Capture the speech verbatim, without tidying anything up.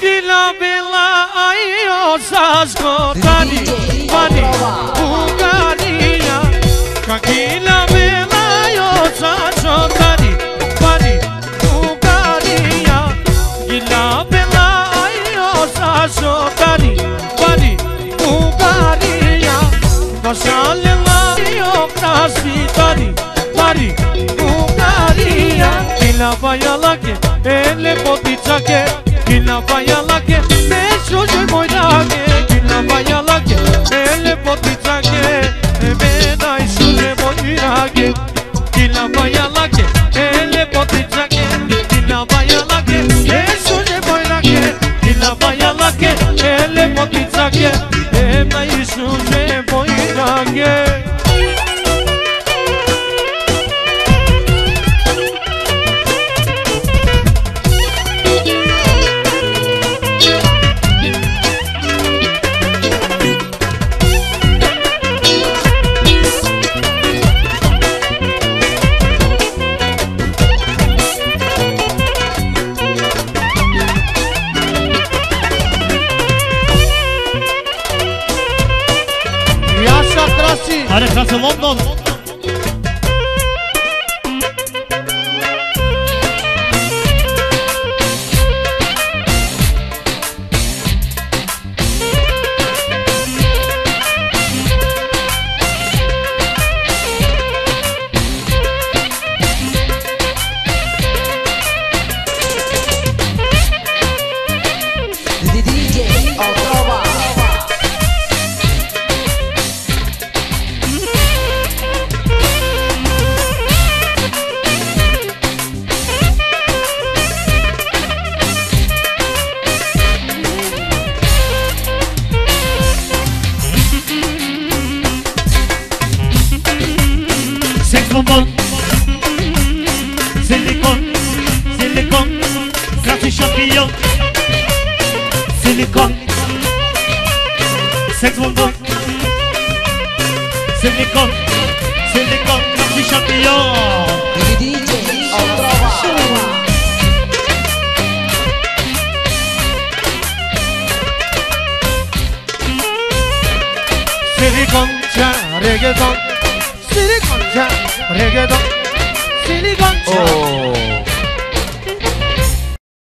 Gila bela ayo sasko tani pani Bulgaria Gila bela ayo sasko tani pani Bulgaria Gila bela ayo sasko tani pani Bulgaria Vasale la yo krasi tani pani Bulgaria Gila bayalake ele potichake Gila bayalake, me şoje boyrake Gila bayalake, ele potichake Me dai şoje boyrake Gila bayalake, ele potichake Gila bayalake, me şoje boyrake Gila bayalake, ele potichake Me dai şoje boyrake Are klasă London. Silicon, silicon, silicon, gratis champion. Silicon, sex bonbon. Silicon, silicon, gratis champion. D J Otrova. Silicon, cha reggaeton. Silicon, cha reggaeton. Silicon, cha. Oh.